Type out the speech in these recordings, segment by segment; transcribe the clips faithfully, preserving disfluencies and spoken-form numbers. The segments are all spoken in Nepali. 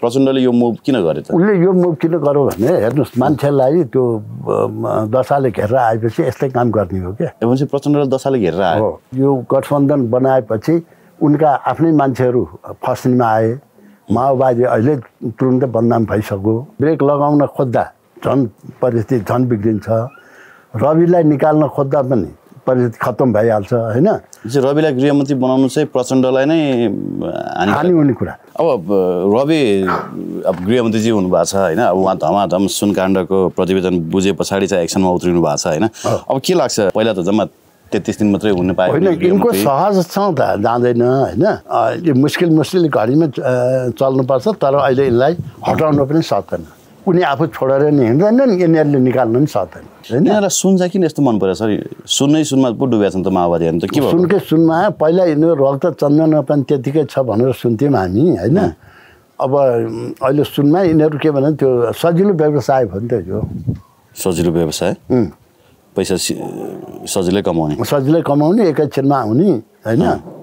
प्रचण्डले यो मुभ किन गरे त? उसले यो मुभ किन गर्यो भने हेर्नुहोस् मान्छेलाई त्यो दशाले घेरेर आएपछि यस्तै काम गर्ने हो क्या। भनेपछि प्रचण्डले दशाले घेरेर आयो। यो गठबन्धन बनाएपछि उनका आफ्नै मान्छेहरू फस्नीमा आए। माओवादी अहिले तुरुन्तै बदनाम भइसक्यो। ब्रेक लगाउन खोज्दा झन् परिस्थिति झन् बिग्रिन्छ। रविलाई निकाल्न खोज्दा पनि परिस्थिति खत्तम भइहाल्छ होइन। रविलाई गृहमन्त्री बनाउनु चाहिँ प्रचण्डलाई नै हानि हुने कुरा। अब रवि अब गृहमन्त्रीजी हुनुभएको छ होइन। अब उहाँ धमाधम सुनकाण्डको प्रतिवेदन बुझे पछाडि चाहिँ एक्सनमा उत्रिनु भएको छ होइन। अब के लाग्छ पहिला त जम्मा तेत्तिस दिन मात्रै हुन पायो होइन। यिनको सहज छ त जाँदैन होइन। यो मुस्किल मुस्किल घडीमा चल्नुपर्छ तर अहिले यिनलाई हटाउन पनि सक्दैन। उनी आफू छोडेर नि हिँड्दैनन् यिनीहरूले निकाल्नु पनि सक्दैन होइन। यिनीहरूलाई सुन चाहिँ किन यस्तो मन पर्यो सर? सुनै सुनमा पो डुबेका छन् त माओवादीहरू त के भयो? सुनकै सुनमा पहिला यिनीहरू रक्त चन्दन पनि त्यतिकै छ भनेर सुन्थ्यौँ हामी होइन। अब अहिले सुनमा यिनीहरू के भने त्यो सजिलो व्यवसाय भयो नि त। यो सजिलो व्यवसाय पैसा सजिलै कमाउने सजिलै कमाउने एकैछिनमा आउने होइन।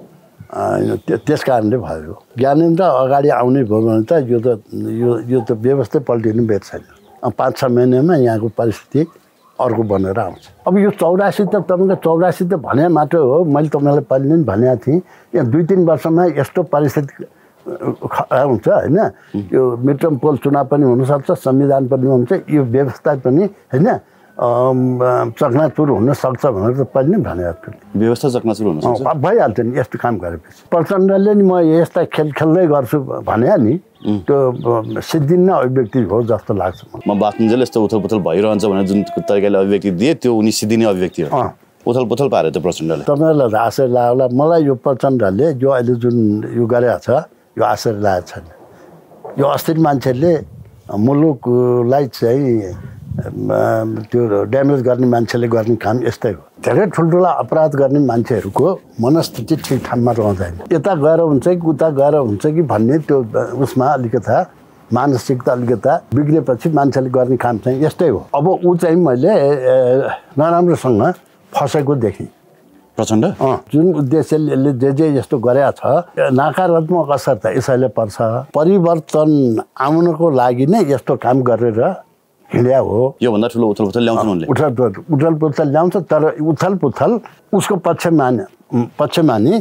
त्यस कारणले भयो। ज्ञानेन्द्र अगाडि आउने भयो भने त यो त यो यो त व्यवस्था पल्टिनु बेच छैन। पाँच छ महिनामा यहाँको परिस्थिति अर्को बनेर आउँछ। अब यो चौरासी त तपाईँको चौरासी त भने मात्र हो। मैले तपाईँलाई पहिले पनि भनेको थिएँ यहाँ दुई तिन वर्षमा यस्तो परिस्थिति हुन्छ होइन। यो मिड पोल चुनाव पनि हुनसक्छ, संविधान पनि हुन्छ, यो व्यवस्था पनि होइन चकनाचुर हुनसक्छ भनेर त पहिले नै भनेको थिएँ। व्यवस्था चकनाचुर हुनसक्छ भइहाल्छ नि यस्तो काम गरेपछि। प्रचण्डले नि म यस्ता खेल खेल्दै गर्छु भने नि त्यो सिद्धिन्न अभिव्यक्ति हो जस्तो लाग्छ। म बाँच्नुन्जेल यस्तो उथलपुथल भइरहन्छ भनेर जुन तरिकाले अभिव्यक्ति दिए त्यो उनी सिद्धिने अभिव्यक्ति हो। उथल पुथल पार्यो त प्रचण्डले। तपाईँहरूलाई आश्चर्य लाग्यो होला। मलाई यो प्रचण्डले जो अहिले जुन यो गरेको छ यो आश्चर्य लागेको छैन। यो अस्थिर मान्छेले मुलुकलाई चाहिँ त्यो ड्यामेज गर्ने मान्छेले गर्ने काम यस्तै हो। धेरै ठुल्ठुला अपराध गर्ने मान्छेहरूको मनस्थिति ठिक ठाउँमा रहँदैन। यता गएर हुन्छ कि उता गएर हुन्छ कि भन्ने त्यो उसमा अलिकता मानसिकता अलिकता बिग्रेपछि मान्छेले गर्ने काम चाहिँ यस्तै हो। अब ऊ चाहिँ मैले नराम्रोसँग फसेको देखेँ प्रचण्ड। जुन उद्देश्यले जे जे यस्तो गरेका छ नकारात्मक असर त यसैले पर्छ। परिवर्तन आउनको लागि नै यस्तो काम गरेर हिँड्या हो। योभन्दा ठुलो उथल पुथल ल्याउँछ उनले। उथल उथल पुथल ल्याउँछ तर उथल पुथल उसको पक्षमा पक्षमा नि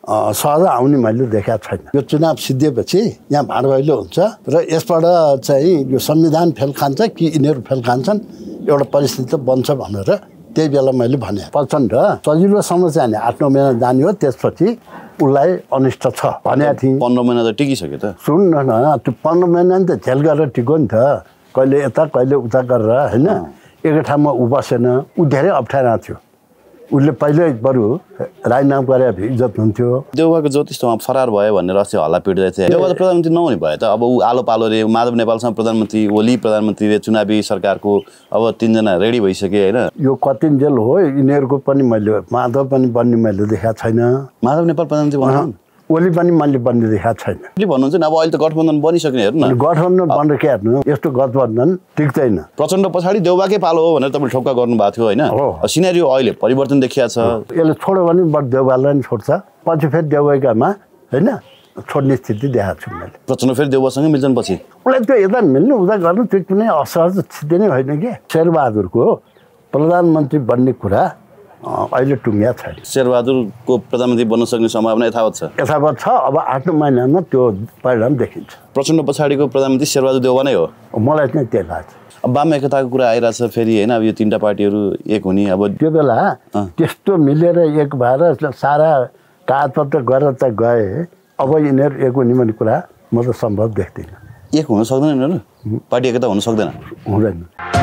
सहज आउने मैले देखाएको छैन। यो चुनाव सिद्धिएपछि यहाँ भाँडभैलो हुन्छ र यसबाट चाहिँ यो संविधान फेल खान्छ कि यिनीहरू फेल खान्छन् एउटा परिस्थिति बन्छ भनेर त्यही बेला मैले भने। प्रचण्ड सजिलोसम्म चाहिँ आठ नौ महिना जाने हो त्यसपछि उसलाई अनिष्ट छ भनेको थिएँ। पन्ध्र महिना त टिकिसक्यो त। सुन न त्यो पन्ध्र महिना नि त झेल गरेर टिक्यो नि त। कहिले यता कहिले उता गरेर होइन एकै ठाउँमा ऊ बसेन। ऊ धेरै अप्ठ्यारो थियो। उसले पहिले बरु राजीनामा गरे भए इज्जत हुन्थ्यो। देउवाको ज्योतिषमा फरार भयो भनेर अस्ति हल्ला पिट्दै थियो। देउवा त प्रधानमन्त्री नहुने भयो त। अब ऊ आलो पालो रे माधव नेपालसँग प्रधानमन्त्री ओली प्रधानमन्त्री रे चुनावी सरकारको अब तिनजना रेडी भइसके होइन। यो कतिन्जेल हो यिनीहरूको पनि मैले माधव पनि बन्ने मैले देखाएको छैन। माधव नेपाल प्रधानमन्त्री बनाउनु ओली पनि मैले बन्ने देखाएको छैन। के भन्नुहुन्छ नि अब अहिले त गठबन्धन बनिसक्ने हेर्नु न। गठबन्धन बनेर के हेर्नु यस्तो गठबन्धन टिक्दैन। प्रचण्ड पछाडि देउवाकै पालो हो भनेर तपाईँले ठोक्का गर्नुभएको थियो होइन। सिनेरियो अहिले परिवर्तन देखिया छ। यसले छोड्यो भने बरु देउवालाई नि छोड्छ पछि फेरि देउवाकामा होइन छोड्ने स्थिति देखाएको छु मैले। प्रचण्ड फेरि देउवासँगै मिल्छन् पछि उसलाई त्यो यता मिल्नु उता गर्नु त्यो कुनै असहज स्थिति नै होइन कि। शेरबहादुरको प्रधानमन्त्री बन्ने कुरा अहिले टुङ्ग्या छैन। शेरबहादुरको प्रधानमन्त्री बन्न सक्ने सम्भावना यथावत छ यथावत छ। अब आठ नौ महिनामा त्यो परिणाम देखिन्छ। प्रचण्ड पछाडिको प्रधानमन्त्री शेरबहादुर देउवा नै हो मलाई चाहिँ त्यही लाग्छ। अब वाम एकताको कुरा आइरहेछ फेरि होइन। अब यो तिनवटा पार्टीहरू एक हुने अब त्यो बेला त्यस्तो मिलेर एक भएर सारा कागजपत्र गरेर त गए। अब यिनीहरू एक हुने भन्ने कुरा म त सम्भव देख्दिनँ। एक हुन सक्दैन यिनीहरू पार्टी एकता हुन सक्दैन हुँदैन।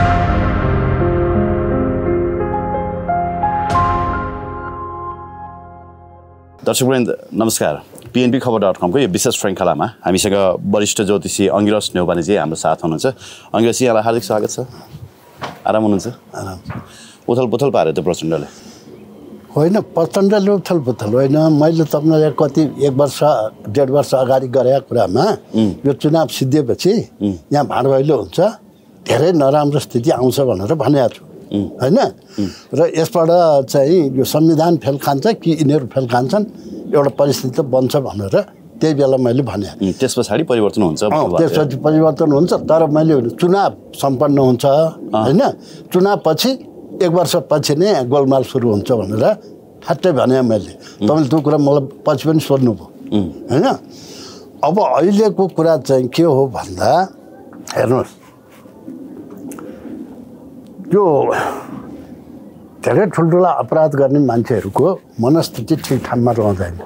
दर्शकवृन्द नमस्कार। पिएनपी खबर डट कमको यो विशेष श्रृङ्खलामा हामीसँग वरिष्ठ ज्योतिषी अङ्गिरस न्यौपानेजी हाम्रो साथ हुनुहुन्छ। अङ्गिरस यहाँलाई हार्दिक स्वागत छ। आराम हुनुहुन्छ? आराम। उथल पुथल पार्यो त प्रचण्डले? होइन प्रचण्डले उथल पुथल होइन। मैले तपाईँलाई कति एक वर्ष डेढ वर्ष अगाडि गरेका कुरामा यो चुनाव सिद्धिएपछि यहाँ भाँडभैलो हुन्छ धेरै नराम्रो स्थिति आउँछ भनेर भनेको छु होइन। र यसबाट चाहिँ यो संविधान फेल खान्छ कि यिनीहरू फेल खान्छन् एउटा परिस्थिति बन्छ भनेर त्यही बेला मैले भने त्यस पछाडि परिवर्तन हुन्छ त्यसपछि परिवर्तन हुन्छ तर मैले चुनाव सम्पन्न हुन्छ होइन चुनावपछि एक वर्षपछि नै गोलमाल सुरु हुन्छ भनेर ठ्याट्टै भने मैले तपाईँले त्यो कुरा मलाई पछि पनि सोध्नुभयो होइन अब अहिलेको कुरा चाहिँ के हो भन्दा हेर्नुहोस् त्यो धेरै ठुल्ठुला अपराध गर्ने मान्छेहरूको मनस्थिति ठिक ठाउँमा रहँदैन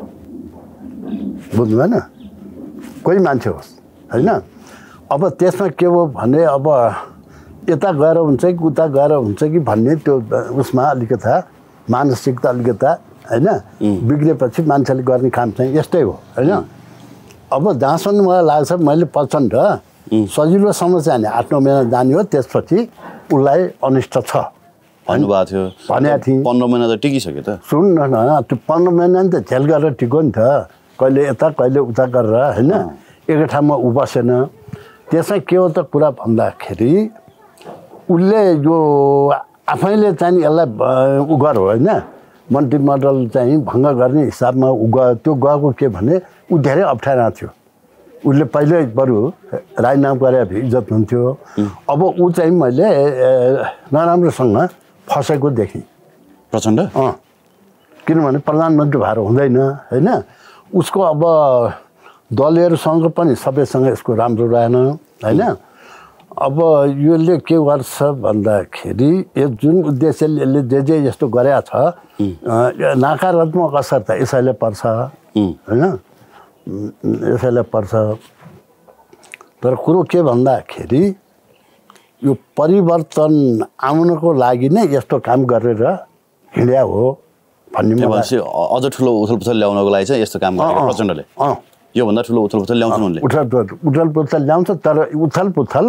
बुझ्नु भएन कोही मान्छे होस् होइन अब त्यसमा के हो भने अब यता गएर हुन्छ कि उता गएर हुन्छ कि भन्ने त्यो उसमा अलिकता मानसिकता अलिकता होइन बिग्रेपछि मान्छेले गर्ने काम चाहिँ यस्तै हो होइन अब जहाँसम्म मलाई लाग्छ मैले प्रचण्ड सजिलोसँग चाहिँ आठ नौ महिना जाने हो त्यसपछि उसलाई अनिष्ट छ भन्नुभएको थियो भनेको थिएँ पन्ध्र महिना त टिकिसक्यो त सुन्नु न त्यो पन्ध्र महिना नि त झेल गरेर टिक्यो नि त कहिले यता कहिले उता गरेर होइन एकै ठाउँमा उ बसेन त्यसमा के हो त कुरा भन्दाखेरि उसले यो आफैले चाहिँ यसलाई उ गरो होइन मन्त्रीमण्डल चाहिँ भङ्ग गर्ने हिसाबमा उ गयो त्यो गएको के भने ऊ धेरै अप्ठ्यारो थियो उसले पहिल्यै बरु राजीनामा गरे भए इज्जत हुन्थ्यो अब ऊ चाहिँ मैले नराम्रोसँग फसेको देखेँ प्रचण्ड अँ किनभने प्रधानमन्त्री भएर हुँदैन होइन उसको अब दलहरूसँग पनि सबैसँग यसको राम्रो रहेन होइन अब यसले के गर्छ भन्दाखेरि यो जुन उद्देश्यले यसले जे जे यस्तो गरेका छ नकारात्मक असर त यसैले पर्छ होइन यसैले पर्छ तर कुरो के भन्दाखेरि यो परिवर्तन आउनको लागि नै यस्तो काम गरेर हिँड्या हो भन्ने अझ ठुलो उथलपुथल ल्याउनको लागि चाहिँ यस्तो काम गरेको प्रचण्डले योभन्दा ठुलो उथलपुथल ल्याउँछ उनले उथल उथलपुथल ल्याउँछ तर उथलपुथल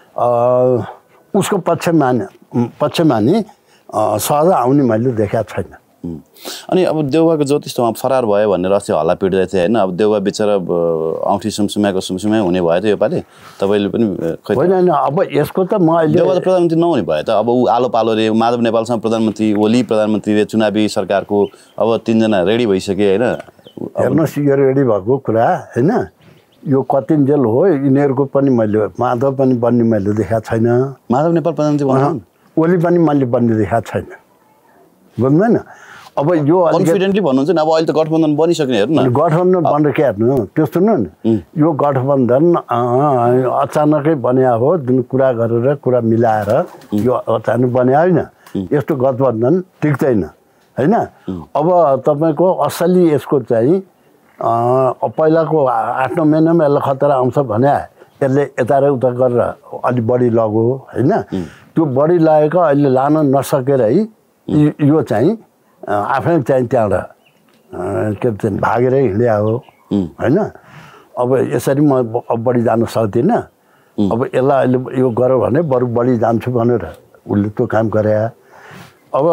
उसको पक्षमा पक्षमा नि सहज आउने मैले देखाएको छैन अनि अब देउवाको ज्योतिष उहाँ फरार भयो भनेर अस्ति हल्ला पिट्दै थियो होइन अब देउवा बिचरा औँठी सुमसुमाको सुमसुमै हुने भयो त योपालि तपाईँले पनि होइन अब यसको त म अहिले देउवा त प्रधानमन्त्री नहुने भयो त अब ऊ आलो पालो रे माधव नेपालसँग प्रधानमन्त्री ओली प्रधानमन्त्री रे चुनावी सरकारको अब तिनजना रेडी भइसके होइन हेर्नुहोस् यो रेडी भएको कुरा होइन यो कतिन्जेल हो यिनीहरूको पनि मैले माधव पनि बन्ने मैले देखाएको छैन माधव नेपाल प्रधानमन्त्री ओली पनि मैले बन्ने देखाएको छैन बुझ्नु भएन अब यो कन्फिडेन्टली भन्नुहुन्छ नि अब अहिले त गठबन्धन बनिसक्ने हेर्नु न गठबन्धन बनेर के हेर्नु त्यो सुन्नु नि यो गठबन्धन अचानकै बन्या हो जुन कुरा गरेर कुरा मिलाएर यो अचानक बन्या होइन यस्तो गठबन्धन टिक्दैन होइन अब तपाईँको असली यसको चाहिँ पहिलाको आठ नौ महिनामा यसलाई खतरा आउँछ भने यसले यता र उता गरेर अलिक बढी लग्यो होइन त्यो बढी लागेको अहिले लान नसकेर है यो चाहिँ आफै चाहिँ त्यहाँबाट के भन्छ भागेरै हिँड्या हो होइन अब यसरी म अब बढी जान सक्दिनँ अब यसलाई अहिले यो गऱ्यो भने बरु बढी जान्छु भनेर उसले त्यो काम गरे अब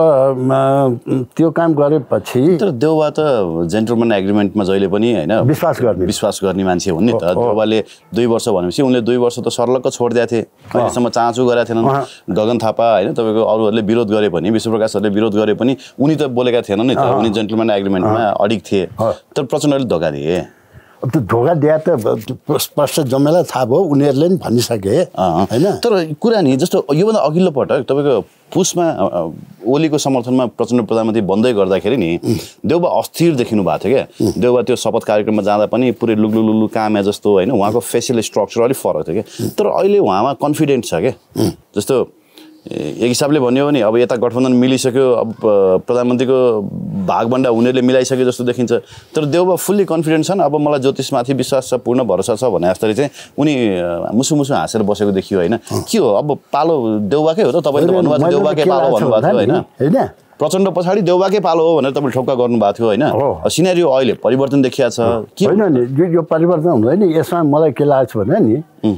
त्यो काम गरेपछि तर देउवा त जेन्टलम्यान एग्रिमेन्टमा जहिले पनि होइन विश्वास गर्ने विश्वास गर्ने मान्छे हुन् नि त देउवाले दुई वर्ष भनेपछि उनले दुई वर्ष त सर्लक्क छोडिदिएको थिए अहिलेसम्म चाँचो गरेका थिएनन् गगन थापा होइन तपाईँको अरूहरूले विरोध गरे पनि विश्वप्रकाशहरूले विरोध गरे पनि उनी त बोलेका थिएनन् नि त उनी जेन्टलम्यान एग्रिमेन्टमा अडिग थिए तर प्रचण्डले धोका दिए अब त्यो धोका दिए त स्पष्ट जम्मेलाई थाहा भयो उनीहरूले पनि भनिसके होइन तर कुरा नि जस्तो योभन्दा अघिल्लो पटक तपाईँको पुसमा ओलीको समर्थनमा प्रचण्ड प्रधानमन्त्री बन्दै गर्दाखेरि नि देउबा अस्थिर देखिनु भएको थियो क्या देउबा त्यो शपथ कार्यक्रममा जाँदा पनि पुरै लुग्लु लुग्लु काम्या जस्तो होइन उहाँको फेसियल स्ट्रक्चर अलिक फरक थियो क्या तर अहिले उहाँमा कन्फिडेन्ट छ क्या जस्तो एक हिसाबले भन्यो भने अब यता गठबन्धन मिलिसक्यो अब प्रधानमन्त्रीको भागभन्डा उनीहरूले मिलाइसक्यो जस्तो देखिन्छ तर देउबा फुल्ली कन्फिडेन्ट छन् अब मलाई ज्योतिषमाथि विश्वास छ पूर्ण भरोसा छ भने जस्तै चाहिँ उनी मुसु मुसु हाँसेर बसेको देखियो होइन के हो अब पालो देउबाकै हो त तपाईँले भन्नुभएको थियो देउबाकै पालो भन्नुभएको थियो होइन प्रचण्ड पछाडि देउबाकै पालो हो भनेर तपाईँले ठोक्का गर्नुभएको थियो होइन सिनेरियो अहिले परिवर्तन देखिया छ के होइन नि यो परिवर्तन हुँदैन यसमा मलाई के लाग्छ भने नि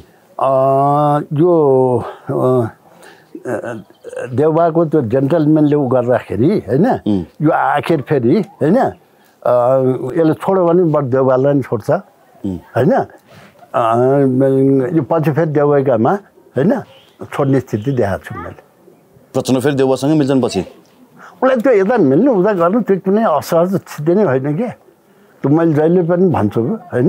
यो देउबाको त्यो जेन्टलमेनले उ गर्दाखेरि होइन यो आखिर फेरि होइन यसले छोड्यो भने बरु देउबालाई नि छोड्छ होइन यो पछि फेरि देउबाकामा होइन छोड्ने स्थिति देखाएको छु मैले प्रचण्ड फेरि देउबासँगै मिल्छन् पछि उसलाई त्यो यता मिल्नु उता गर्नु त्यो कुनै असहज स्थिति नै होइन क्या त्यो मैले जहिले पनि भन्छु होइन,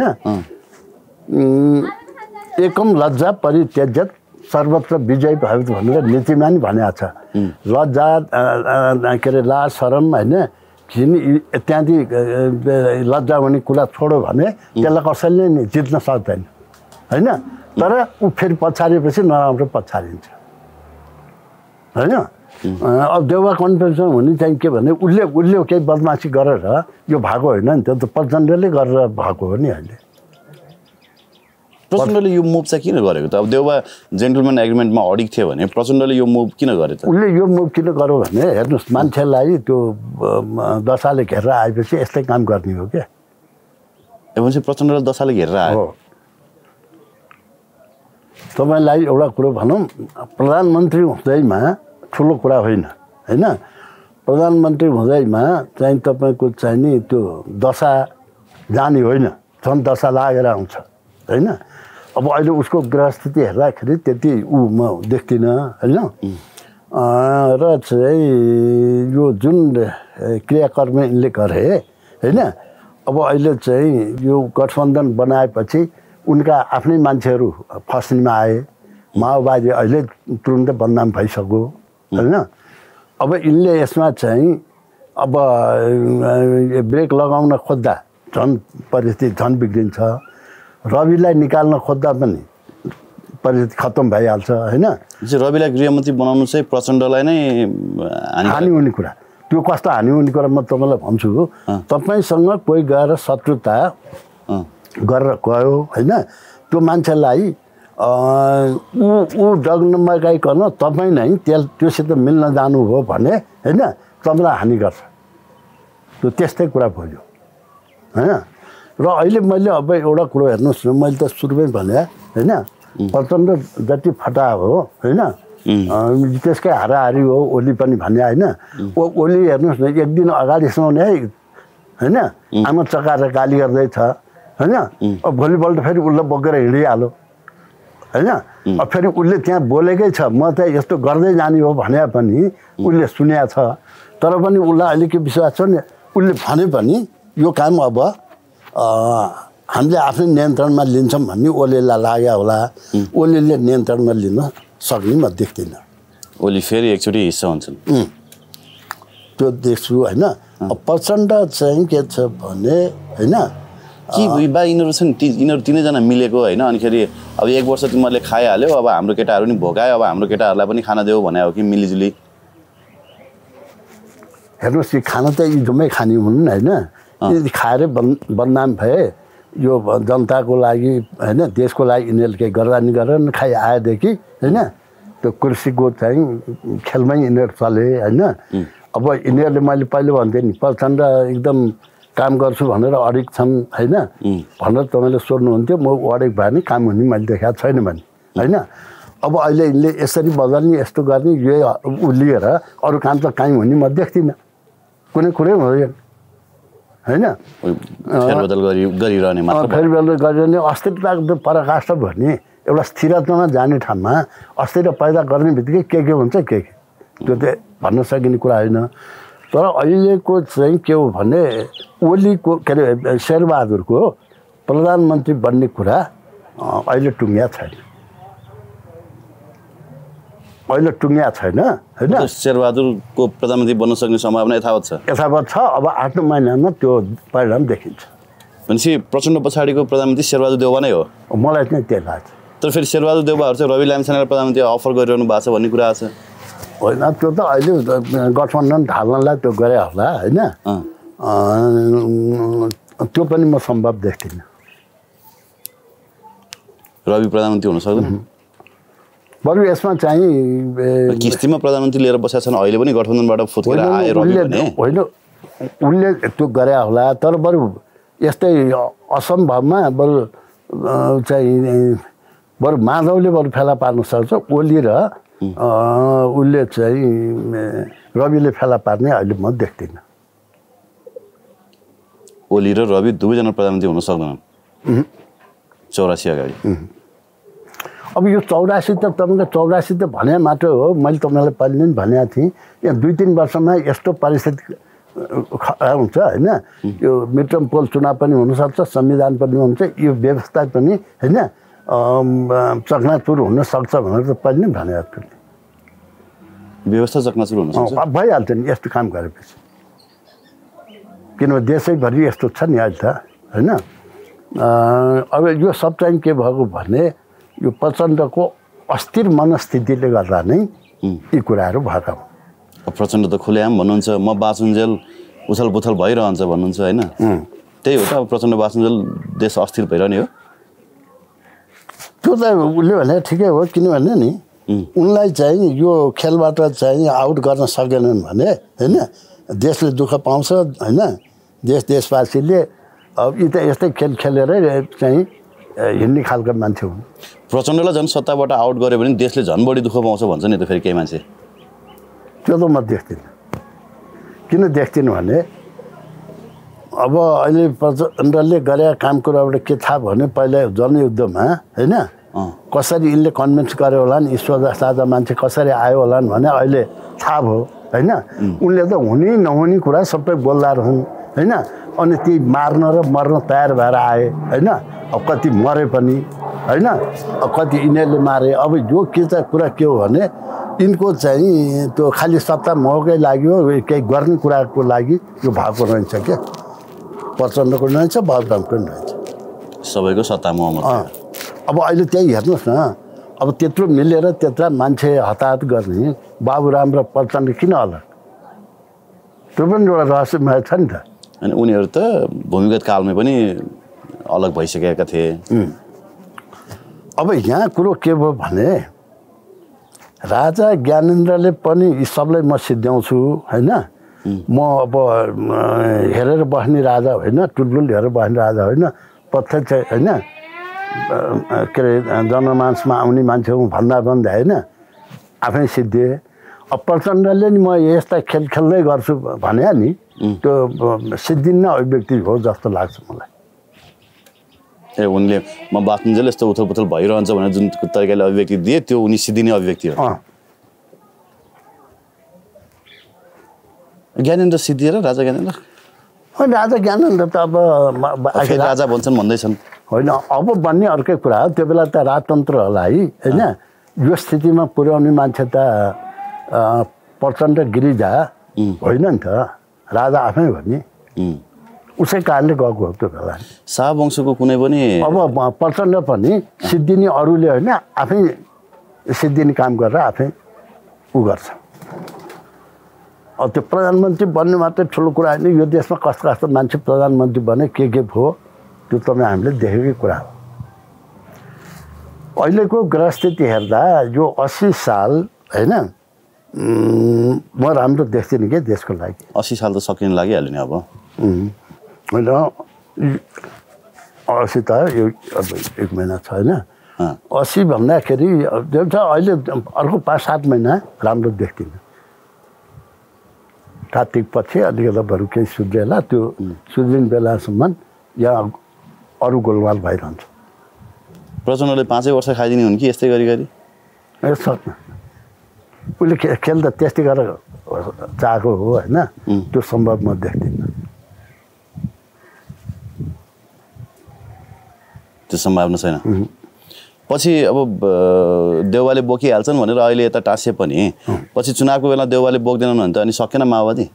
एकम लज्जा परित्यज्यत सर्वत्र विजय भयो भनेर नीतिमा नि भनेको छ। लज्जा के अरे लाज शरम होइन घिन इत्यादि लज्जा भन्ने कुरा छोडो भने त्यसलाई कसैले नि जित्न सक्दैन होइन। तर ऊ फेरि पछारेपछि नराम्रो पछारिन्छ होइन। अब देउवा कन्फेन्सन हुने चाहिँ के भने उसले उसले केही बदमासी गरेर यो भएको होइन नि, त्यो त प्रचण्डले गरेर भएको हो नि। अहिले प्रचण्डले यो मुभ चाहिँ किन गरेको त? अब देउवा जेन्टलम्यान एग्रिमेन्टमा अडिक थियो भने प्रचण्डले यो मुभ किन गरे त? उसले यो मुभ किन गर्यो भने हेर्नुहोस्, मान्छेलाई त्यो दशाले घेरेर आएपछि यस्तै काम गर्ने हो क्या। भनेपछि प्रचण्डले दशाले घेरेर आयो। तपाईँलाई एउटा कुरो भनौँ, प्रधानमन्त्री हुँदैमा ठुलो कुरा होइन होइन। प्रधानमन्त्री हुँदैमा चाहिँ तपाईँको चाहिँ नि त्यो दशा जाने होइन, झन् दशा लागेर आउँछ होइन। अब अहिले उसको गृहस्थिति हेर्दाखेरि त्यति ऊ म देख्दिनँ होइन। र चाहिँ यो जुन क्रियाकर्म यिनले गरे होइन, अब अहिले चाहिँ यो गठबन्धन बनाएपछि उनका आफ्नै मान्छेहरू फस्नीमा आए, माओवादी अहिले तुरुन्तै बदनाम भइसक्यो होइन। अब यिनले यसमा चाहिँ अब ब्रेक लगाउन खोज्दा झन् परिस्थिति झन् बिग्रिन्छ। रविलाई निकाल्न खोज्दा पनि परिस्थिति खत्तम भइहाल्छ होइन। रविलाई गृहमन्त्री बनाउनु चाहिँ प्रचण्डलाई नै हानि हुने कुरा। त्यो कस्तो हानि हुने कुरा म तपाईँलाई भन्छु। तपाईँसँग कोही गएर शत्रुता गरेर गयो होइन, त्यो मान्छेलाई ऊ ऊ डग्नमा गइकन तपाईँ नै त्यस त्योसित मिल्न जानुभयो भने होइन, तपाईँलाई हानि गर्छ। त्यो त्यस्तै कुरा भयो होइन। र अहिले मैले अब एउटा कुरो हेर्नुहोस् न, मैले त सुरुमै भने होइन, प्रचण्ड जति फटा हो होइन, त्यसकै हाराहारी हो ओली पनि भने होइन। ओ ओली हेर्नुहोस् न, एक दिन अगाडिसम्म है होइन आमा चकाएर गाली गर्दैछ होइन। अब भोलिपल्ट फेरि उसलाई बोकेर हिँडिहाल्यो होइन। अब फेरि उसले त्यहाँ बोलेकै छ, म त यस्तो गर्दै जाने हो भने पनि उसले सुनेको छ। तर पनि उसलाई अहिले के विश्वास छ नि, उसले भने पनि यो काम अब हामीले आफ्नै नियन्त्रणमा लिन्छौँ भन्ने ओलीलाई लाग्यो होला। ओलीले नियन्त्रणमा लिन सक्ने म देख्दिनँ। ओली फेरि एकचोटि हिस्सा हुन्छन् त्यो देख्छु होइन। प्रचण्ड चाहिँ के छ भने होइन, कि बा यिनीहरू छन् यिनीहरू तिनैजना मिलेको होइन। अनिखेरि अब एक वर्ष तिमीहरूले खाइहाल्यो, अब हाम्रो केटाहरू पनि भोगायो, अब हाम्रो केटाहरूलाई पनि खाना देऊ भने हो कि मिलिजुली? हेर्नुहोस्, यो खाना त यी जम्मै खाने हुन् होइन। खाएर बद बदनाम भए यो जनताको लागि होइन, देशको लागि यिनीहरूले केही गर्दा नि गरेर खाइ आएदेखि होइन, त्यो कुर्सीको चाहिँ खेलमै यिनीहरू चले होइन। अब यिनीहरूले मैले पहिले भन्थेँ नि, प्रचण्ड एकदम काम गर्छु भनेर अडिक छन् होइन भनेर तपाईँले सोध्नुहुन्थ्यो। म अडिक भए नि काम हुने मैले देखाएको छैन भने होइन। अब अहिले यिनले यसरी बदल्ने यस्तो गर्ने यो ऊ लिएर अरू काम त काहीँ हुने म देख्दिनँ, कुनै कुरै हुँदैन होइन। फेरबदल गरिरहने मात्र फेरबदल गरिरहने अस्थिरताको पराकाष्ठ भन्ने एउटा स्थिरतामा जाने ठाउँमा अस्थिरता पैदा गर्ने बित्तिकै के के हुन्छ के के त्यो त भन्न सकिने कुरा होइन। तर अहिलेको चाहिँ के हो भने ओलीको के अरे शेरबहादुरको प्रधानमन्त्री बन्ने कुरा अहिले टुङ्ग्या छैन, अहिले टुङ्ग्या छैन होइन। शेरबहादुरको प्रधानमन्त्री बन्न सक्ने सम्भावना यथावत छ यथावत छ। अब आठ नौ महिनामा त्यो परिणाम देखिन्छ। भनेपछि प्रचण्ड पछाडिको प्रधानमन्त्री शेरबहादुर देउवा नै हो? मलाई चाहिँ त्यही लाग्छ। तर फेरि शेरबहादुर देउवाहरू चाहिँ रवि लामिछानेलाई प्रधानमन्त्री अफर गरिरहनु भएको छ भन्ने कुरा छ होइन। त्यो त अहिले गठबन्धन ढाल्नलाई त्यो गरे होला होइन। त्यो पनि म सम्भव देख्दिनँ। रवि प्रधानमन्त्री हुन सक्दैन? बरु यसमा चाहिँ किस्तीमा प्रधानमन्त्री लिएर बसेका छन्, अहिले पनि गठबन्धनबाट फुत्केर आए रवि भने होइन। उनले त्यो गरे होला, तर बरु यस्तै असम्भवमा बरु चाहिँ बरु माधवले बरु फेला पार्न सक्छ। ओली र उसले चाहिँ रविले फेला पार्ने अहिले म देख्दिनँ। ओली र रवि दुवैजना प्रधानमन्त्री हुन सक्दैनन् चौरासी अगाडि? अब यो चौरासी त तपाईँको चौरासी त भने मात्र हो। मैले तपाईँलाई पहिले नै भनेको थिएँ, यहाँ दुई तिन वर्षमा यस्तो परिस्थिति हुन्छ होइन यो मिड टर्म पोल चुनाव पनि हुनसक्छ संविधान पनि हुन्छ यो व्यवस्था पनि होइन चकनाचुर हुनसक्छ भनेर त पहिले नै भनेको थियो व्यवस्था चकनाचुर हुनसक्छ भइहाल्छ नि यस्तो काम गरेपछि किनभने देशैभरि यस्तो छ नि अहिले त होइन अब यो सब चाहिँ के भएको भने यो प्रचण्डको अस्थिर मनस्थितिले गर्दा नै यी कुराहरू भएका हुन् प्रचण्ड त खुलेआम भन्नुहुन्छ म बाँचुन्जेल उथल पुथल भइरहन्छ भन्नुहुन्छ होइन त्यही हो त अब प्रचण्ड बाँचुन्जेल देश अस्थिर भइरहने हो त्यो त उसले भने ठिकै हो किनभने नि उनलाई चाहिँ यो खेलबाट चाहिँ आउट गर्न सकेनन् भने होइन देशले दुःख पाउँछ होइन देश देशवासीले अब यी त यस्तै खेल खेलेरै चाहिँ हिँड्ने खालको मान्छे हुन् प्रचण्डलाई झन् सत्ताबाट आउट गऱ्यो भने देशले झन् बढी दुःख पाउँछ भन्छ नि त फेरि केही मान्छे त्यो त म देख्दिनँ किन देख्दिनँ भने अब अहिले प्रचण्डले गरेका काम कुराबाट के थाहा भने पहिला जनयुद्धमा होइन कसरी यिनले कन्भिन्स गर्यो होला नि ईश्वर साझा मान्छे कसरी आयो होला भने अहिले थाहा भयो होइन उनले त हुने नहुने कुरा सबै बोल्दा रहन् होइन अनि ती मार्न र मर्न तयार भएर आए होइन अब कति मरे पनि होइन अब कति यिनीहरूले मारे अब यो के चाहिँ कुरा के हो भने यिनको चाहिँ त्यो खालि सत्ता मोहकै लागि हो केही गर्ने कुराको लागि यो भएको रहन्छ क्या प्रचण्डको रहन्छ बाबुरामको पनि रहन्छ सबैको सत्ता मोहमा अब अहिले त्यही हेर्नुहोस् न अब त्यत्रो मिलेर त्यत्रा मान्छे हताहत गर्ने बाबुराम र प्रचण्ड किन अलग त्यो पनि एउटा रहस्यमय छ नि त अनि उनीहरू त भूमिगत कालमै पनि अलग भइसकेका थिए अब यहाँ कुरो के भयो भने राजा ज्ञानेन्द्रले पनि यी सबलाई म सिद्ध्याउँछु होइन म अब हेरेर बस्ने राजा होइन टुलटुल हेरेर बस्ने राजा होइन प्रत्यक्ष होइन के अरे जनमानसमा आउने मान्छे भन्दा भन्दा होइन आफै सिद्धिए अब प्रचण्डले नि म यस्ता खेल खेल्दै गर्छु भने नि त्यो सिद्धिन्न अभिव्यक्ति हो जस्तो लाग्छ मलाई ए उनले म बाँच्नुन्जेल यस्तो उथल पुथल भइरहन्छ भनेर जुन तरिकाले अभिव्यक्ति दिए त्यो उनी सिद्धिने अभिव्यक्ति हो ज्ञानेन्द्र सिद्धिएर राजा ज्ञानेन्द्र होइन राजा ज्ञानेन्द्र त अब राजा भन्छन् भन्दैछन् होइन अब भन्ने अर्कै कुरा हो त्यो बेला त राजतन्त्रलाई होइन यो स्थितिमा पुर्याउने मान्छे त प्रचण्ड गिरिजा होइन नि त राजा आफै हो नि उसै कारणले गएको हो त्यो बेला शाहवंशको कुनै पनि अब प्रचण्ड पनि सिद्धिने अरूले होइन आफै सिद्धिने काम गरेर आफै उ गर्छ अब त्यो प्रधानमन्त्री बन्ने मात्रै ठुलो कुरा होइन यो देशमा कस्तो कस्तो मान्छे प्रधानमन्त्री बने के के भयो त्यो तपाईँ हामीले देखेकै कुरा हो अहिलेको ग्रहस्थिति हेर्दा यो अस्सी साल होइन म राम्रो देख्दिनँ कि देशको लागि अस्सी साल त सकिन लागिहाल्यो नि अब होइन अस्सी त यो अब एक महिना छ होइन अस्सी भन्दाखेरि अहिले अर्को पाँच सात महिना राम्रो देख्दिनँ कार्तिक पछि अलिकति बरु केही सुध्रिएला त्यो सुध्रिने बेलासम्म यहाँ अरू गोलमाल भइरहन्छ प्रचण्डले पाँचै वर्ष खाइदिने हुन् कि यस्तै गरी गरी सक्छ उसले खेल त त्यस्तै गरेर चाहेको हो होइन त्यो सम्भव म देख्दिनँ त्यो सम्भावना छैन पछि अब देउवाले बोकिहाल्छन् भनेर अहिले यता टाँसे पनि पछि चुनावको बेला देउवाले बोक्दैनन् भने त अनि सकेन माओवादी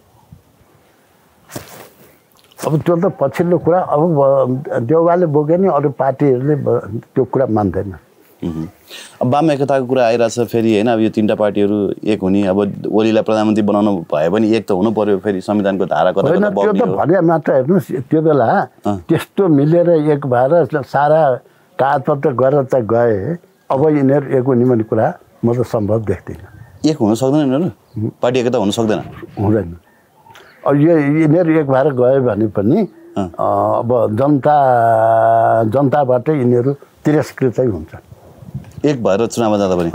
अब त्यो त पछिल्लो कुरा अब देउवाले बोके नि अरू पार्टीहरूले त्यो कुरा मान्दैन अब वाम एकताको कुरा आइरहेछ फेरि होइन अब यो तिनवटा पार्टीहरू एक हुने अब ओलीलाई प्रधानमन्त्री बनाउनु भए पनि एक त हुनु पर्यो फेरि संविधानको धारा कता होइन त्यो त भने मात्र हेर्नुहोस् त्यो बेला त्यस्तो मिलेर एक भएर सारा कागजपत्र गरेर त गए अब यिनीहरू एक हुने भन्ने कुरा म त सम्भव देख्दिनँ एक हुन सक्दैन यिनीहरू पार्टी एकता हुन सक्दैन हुँदैन अब यो यिनीहरू एक भएर गयो भने पनि अब जनता जनताबाट यिनीहरू तिरस्कृतै हुन्छ एक भएर चुनावमा जाँदा पनि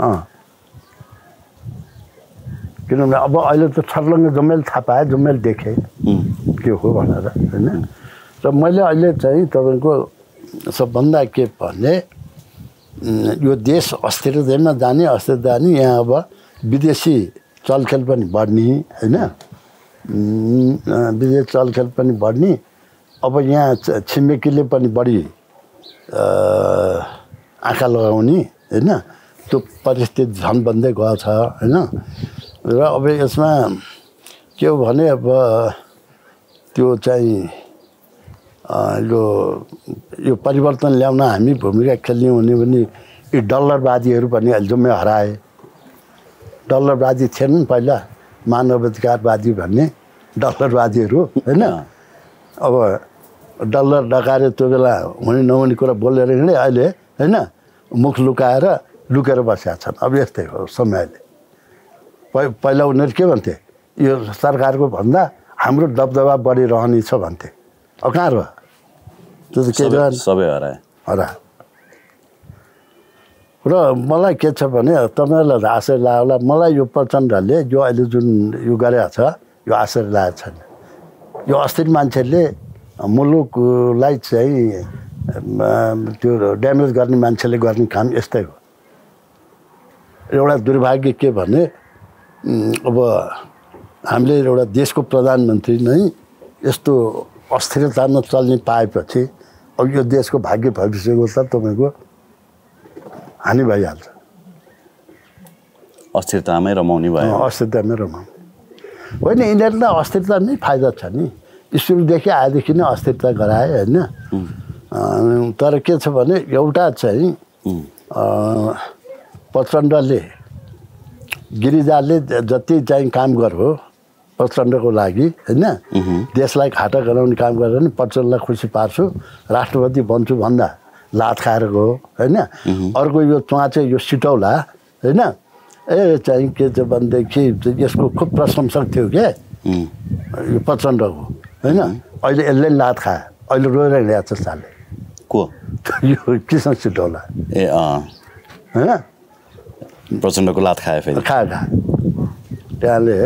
किनभने अब अहिले त छर्लङ्ग जम्मेल थाहा पाएँ जम्मेल देखेँ के हो भनेर होइन र मैले अहिले चाहिँ तपाईँको सबभन्दा के भने यो देश अस्थिरतामा जाने अस्थिरता जाने यहाँ अब विदेशी चलखेल पनि बढ्ने होइन विदेश चलखेल पनि बढ्ने अब यहाँ छिमेकीले पनि बढी आँखा लगाउने होइन त्यो परिस्थिति झन् बन्दै गएको छ होइन र अब यसमा के हो भने अब त्यो चाहिँ यो यो परिवर्तन ल्याउन हामी भूमिका खेल्ने हुने भने यी डलरवादीहरू पनि अहिले जम्मै हराए डलरवादी थिएनन् पहिला मानवाधिकारवादी भन्ने डलरवादीहरू होइन अब डलर डकाएर त्यो बेला हुने नहुने कुरा बोलेर हिँडे अहिले होइन मुख लुकाएर लुकेर बसेका छन् अब यस्तै हो समयले पहिला उनीहरू के भन्थे यो सरकारको भन्दा हाम्रो दबदबा बढिरहनेछ भन्थे अब कहाँ रह्यो त्यो त के सबै हराए हरा र मलाई के छ भने तपाईँहरूलाई आश्चर्य लाग्यो होला मलाई यो प्रचण्डले जो अहिले जुन यो गरेको छ यो आश्चर्य लागेको छैन यो अस्थिर मान्छेले मुलुकलाई चाहिँ त्यो ड्यामेज गर्ने मान्छेले गर्ने काम यस्तै हो एउटा दुर्भाग्य के भने अब हामीले एउटा देशको प्रधानमन्त्री नै यस्तो अस्थिरतामा चल्ने पाएपछि अब यो देशको भाग्य भविष्यको त तपाईँको हानि भइहाल्छ अस्थिरतामै रमाउने भयो अस्थिरतामै रमाउने होइन यिनीहरूलाई अस्थिरता नै फाइदा छ नि सुरुदेखि आएदेखि नै अस्थिरता गराए होइन तर के छ भने एउटा चाहिँ प्रचण्डले गिरिजाले जति चाहिँ काम गर्यो प्रचण्डको लागि होइन देशलाई खाटा गराउने काम गरेर नि प्रचण्डलाई खुसी पार्छु राष्ट्रपति बन्छु भन्दा लात खाएर गयो होइन अर्को यो चुवाचे यो सिटौला होइन ए चाहिँ के छ भनेदेखि यसको खुब प्रशंसक थियो क्या यो प्रचण्डको होइन अहिले यसले लात खायो अहिले रोएर हिँडेको छ साले को यो कृष्ण सिटौला ए अँ होइन प्रचण्डको लात खायो फेरि खायो खायो त्यहाँले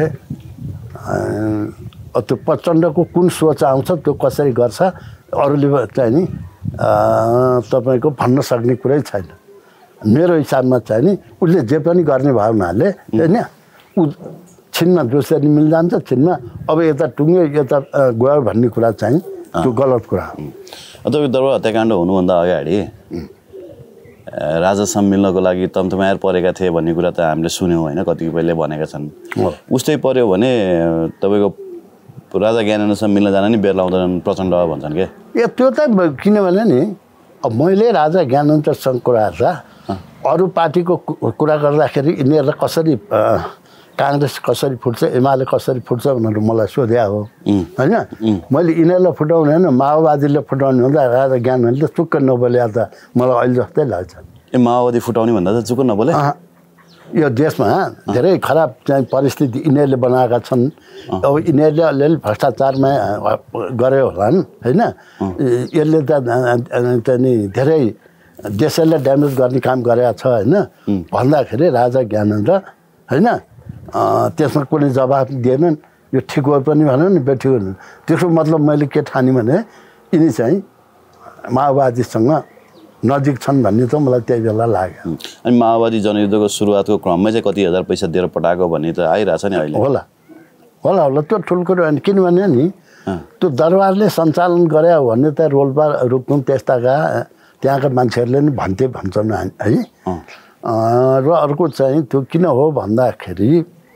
त्यो प्रचण्डको कुन सोच आउँछ त्यो कसरी गर्छ अरूले चाहिँ नि तपाईँको भन्न सक्ने कुरै छैन मेरो हिसाबमा चाहिँ नि उसले जे पनि गर्ने भयो हुनाले होइन ऊ छिनमा जसरी मिल्जान्छ छिनमा अब यता टुङ्ग्यो यता गयो भन्ने कुरा चाहिँ त्यो गलत कुरा हो तपाईँ दरबार हत्याकाण्ड हुनुभन्दा अगाडि राजासँग मिल्नको लागि तमतमाएर परेका थिए भन्ने कुरा त हामीले सुन्यौँ होइन कतिपयले भनेका छन् उस्तै पर्यो भने तपाईँको राजा ज्ञानेन्द्रसँग मिल्न जान नि बेर लाउँदैनन् प्रचण्ड भन्छन् के ए त्यो त किनभने नि अब मैले राजा ज्ञानेन्द्रसँग कुरा गर्दा अरू पार्टीको कुरा गर्दाखेरि यिनीहरूलाई कसरी काङ्ग्रेस कसरी फुट्छ एमाले कसरी फुट्छ भनेर मलाई सोध्या हो होइन मैले यिनीहरूलाई फुटाउने होइन माओवादीले फुटाउने भन्दा राजा ज्ञानेन्द्रले चुक्क नबोले त मलाई अहिले जस्तै लाग्छ ए माओवादी फुटाउने भन्दा त चुक्क नबोले यो देशमा धेरै खराब चाहिँ परिस्थिति यिनीहरूले बनाएका छन् अब यिनीहरूले अलिअलि भ्रष्टाचारमा गरे होला होइन यसले त नि धेरै देशलाई ड्यामेज गर्ने काम गरेका छ होइन भन्दाखेरि राजा ज्ञानेन्द्र होइन त्यसमा कुनै जवाफ दिएनन् यो ठिक हो पनि भनौँ नि बेठिक हो त्यसको मतलब मैले के ठाने भने यिनी चाहिँ माओवादीसँग नजिक छन् भन्ने त मलाई त्यही बेला लाग्यो अनि माओवादी जनयुद्धको सुरुवातको क्रममै चाहिँ कति हजार पैसा दिएर पठाएको भन्ने त आइरहेछ नि अहिले होला होला होला त्यो ठुलो कुरो होइन किनभने नि त्यो दरबारले सञ्चालन गरे भन्ने त रोल्पा रुकुम त्यस्ताका त्यहाँका मान्छेहरूले नि भन्थे भन्छन् है र अर्को चाहिँ त्यो किन हो भन्दाखेरि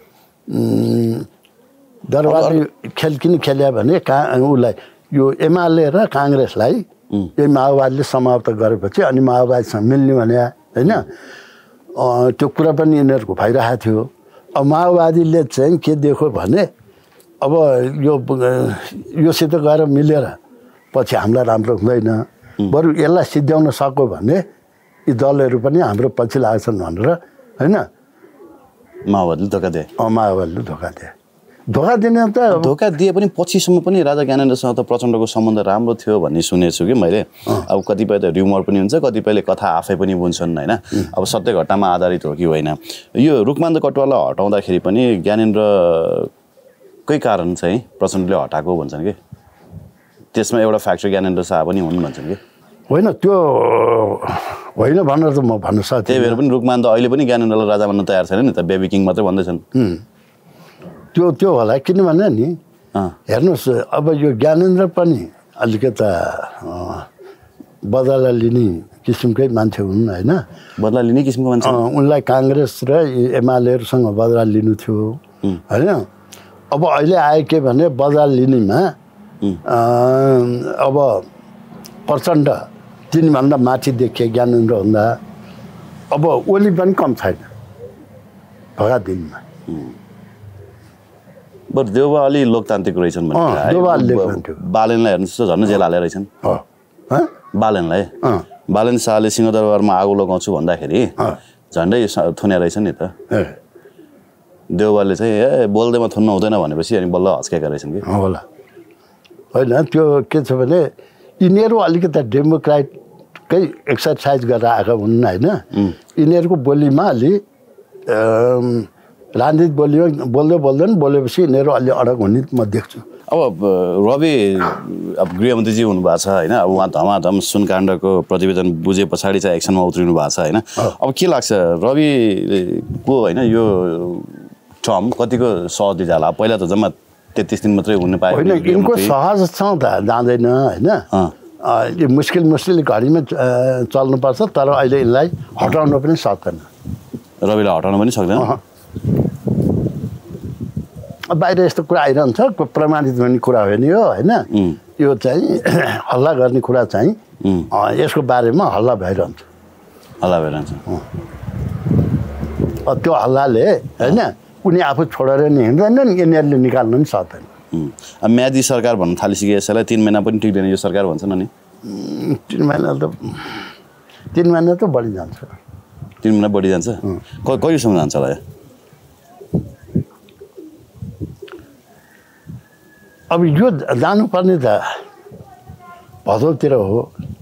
दरबारले खेल किन खेल्यो भने का उसलाई यो एमाले र काङ्ग्रेसलाई यही माओवादीले समाप्त गरेपछि अनि माओवादीसँग मिल्ने भने होइन त्यो कुरा पनि यिनीहरूको भइरहेको थियो अब माओवादीले चाहिँ के देख्यो भने अब यो योसित गएर मिलेर पछि हामीलाई राम्रो हुँदैन बरु यसलाई सिद्ध्याउन सक्यो भने यी दलहरू पनि हाम्रो पछि लाग्छन् भनेर होइन माओवादीले धोका दिए माओवादीले धोका दिए धोका दिने त धोका दिए पनि पछिसम्म पनि राजा ज्ञानेन्द्रसँग त प्रचण्डको सम्बन्ध राम्रो थियो भन्ने सुनेको छु कि मैले अब कतिपय त र्युमर पनि हुन्छ कतिपयले कथा आफै पनि बुन्छन् होइन अब सत्य घटनामा आधारित हो कि होइन यो रुखमान्द कटुवालाई हटाउँदाखेरि पनि ज्ञानेन्द्रकै कारण चाहिँ प्रचण्डले हटाएको भन्छन् कि त्यसमा एउटा फ्याक्टर ज्ञानेन्द्र शाह पनि हुन् भन्छन् कि होइन त्यो होइन भनेर त म भन्न सक्छु त्यही भएर पनि रुखमान्द अहिले पनि ज्ञानेन्द्रलाई राजा भन्न तयार छैन नि त बेबी किङ मात्रै भन्दैछन् त्यो त्यो होला किनभने नि हेर्नुहोस् अब यो ज्ञानेन्द्र पनि अलिकता बदला लिने किसिमकै मान्छे हुन् होइन बदला लिने किसिमको मान्छे उनलाई काङ्ग्रेस र एमालेहरूसँग बदला लिनु थियो होइन अब अहिले आयो के भने बदला लिनेमा अब प्रचण्ड तिनभन्दा माथि देखिए ज्ञानेन्द्र भन्दा अब ओली पनि कम छैन भएका दिनमा बरु देउबा अलि लोकतान्त्रिक रहेछन् बालेनलाई हेर्नुहोस् त झन् जेल हालेर रहेछन् बालेनलाई बालेन शाहले सिंहदरबारमा आगो लगाउँछु भन्दाखेरि झन्डै थुन्या रहेछ नि त देउबाले चाहिँ ए बोल्दैमा थुन्न हुँदैन भनेपछि अनि बल्ल हस्केका रहेछन् कि होला होइन त्यो के छ भने यिनीहरू अलिकति डेमोक्रेटकै एक्सर्साइज गरेर आएका हुन् होइन यिनीहरूको बोलीमा अलि राजनीति बोलीमा बोल्दै बोल्दैन बोलेपछि यिनीहरू अलि अडक हुने म देख्छु अब रवि अब गृहमन्त्रीजी हुनुभएको छ होइन अब उहाँ धमाधम सुनकाण्डको प्रतिवेदन बुझे पछाडि चाहिँ एक्सनमा उत्रिनु भएको छ होइन अब के लाग्छ रविको होइन यो टर्म कतिको सहज जाला पहिला त जम्मा तेत्तिस दिन मात्रै हुनु पायो होइन यिनको सहज छ त जाँदैन होइन यो मुस्किल मुस्किल घडीमा चल्नुपर्छ तर अहिले यिनलाई हटाउन पनि सक्दैन रविलाई हटाउन पनि सक्दैन बाहिर यस्तो कुरा आइरहन्छ प्रमाणित हुने कुरा हो नि हो होइन यो चाहिँ हल्ला गर्ने कुरा चाहिँ यसको बारेमा हल्ला भइरहन्छ हल्ला भइरहन्छ त्यो हल्लाले होइन उनी आफू छोडेर नि हिँड्दैनन् यिनीहरूले निकाल्नु पनि सक्दैन अब म्यादी सरकार भन्न थालिसके यसैलाई तिन महिना पनि टिक्दैन यो सरकार भन्छन् नि तिन महिना त तिन महिना त बढी जान्छ तिन महिना बढी जान्छ कहिलेसम्म जान्छ होला अब यो जानुपर्ने त भदौतिर हो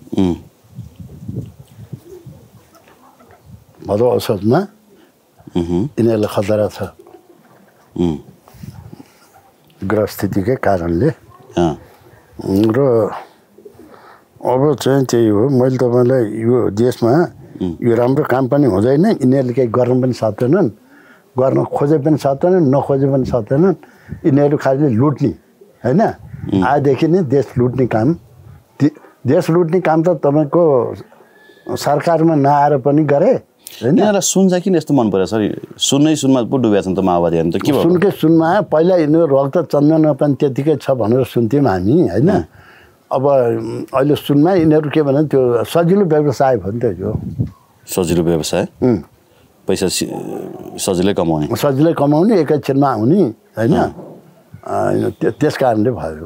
भदौ औसतमा यिनीहरूलाई खतरा छ ग्रह स्थितिकै कारणले र अब चाहिँ त्यही हो मैले तपाईँलाई यो देशमा यो राम्रो काम पनि हुँदैन यिनीहरूले केही गर्न पनि सक्दैनन् गर्न खोजे पनि सक्दैनन् नखोजे पनि सक्दैनन् यिनीहरू खालि लुट्ने होइन आजदेखि नै देश लुट्ने काम देश लुट्ने काम त तपाईँको सरकारमा नआएर पनि गरे होइन यिनीहरूलाई सुन चाहिँ किन यस्तो मन पऱ्यो सर सुनै सुनमा पो डुबेका छन् त माओवादीहरू त के भयो सुनकै सुनमा पहिला यिनीहरू रक्त चन्दन पनि त्यतिकै छ भनेर सुन्थ्यौँ हामी होइन अब अहिले सुनमा यिनीहरू के भने त्यो सजिलो व्यवसाय भयो नि त यो सजिलो व्यवसाय पैसा सजिलै कमाउने सजिलै कमाउने एकैछिनमा आउने होइन त्यस कारणले भयो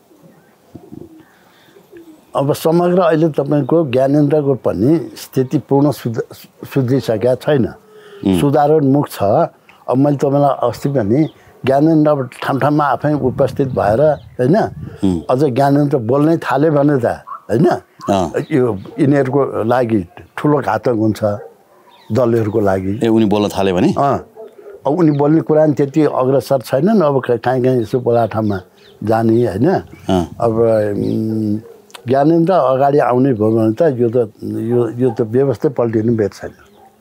अब समग्र अहिले तपाईँको ज्ञानेन्द्रको पनि स्थिति पूर्ण सुध सुध्रिसकेका छैन सुधारोन्मुख छ अब मैले तपाईँलाई अस्ति पनि ज्ञानेन्द्र अब ठाउँ ठाउँमा आफै उपस्थित भएर होइन अझ ज्ञानेन्द्र बोल्नै थाल्यो भने त होइन यो यिनीहरूको लागि ठुलो घातक हुन्छ दलहरूको लागि ए उनी बोल्न थाल्यो भने अब उनी बोल्ने कुरा नि त्यति अग्रसर छैनन् अब कहीँ कहीँ यसो बोला ठाउँमा जाने होइन अब ज्ञानेन्द्र अगाडि आउने भयो भने त यो त यो यो त व्यवस्था पल्टिनु बेच छैन